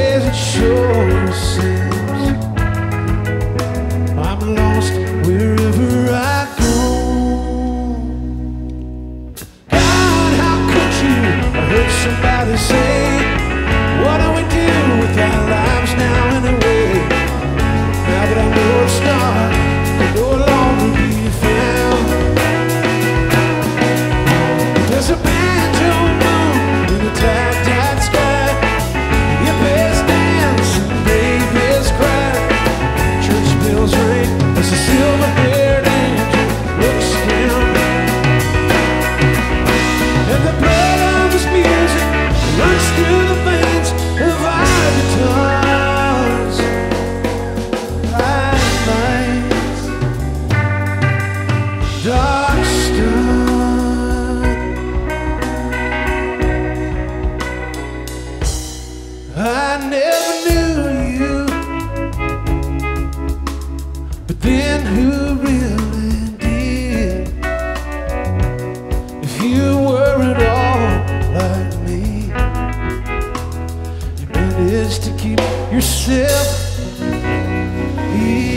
as it sure seems. I'm lost wherever I go. God, how could you? I heard somebody say, what do we do with our lives now anyway? Now that I'm North Star, will no longer be found. There's a banjo moon in the tight sky. Hippies dance and babies cry. Church bells ring as the silver-haired angel looks down. And the blood of his music runs through the veins of our guitars. Bright lights, dark stone. I never knew you, but then who really did? If you were at all like me, you managed to keep yourself here.